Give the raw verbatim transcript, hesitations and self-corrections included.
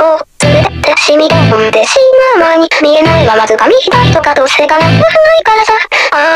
こう、それだってシミが飛んでしまう前に見えないはまず紙一重とかどうせがなくないからさ。あ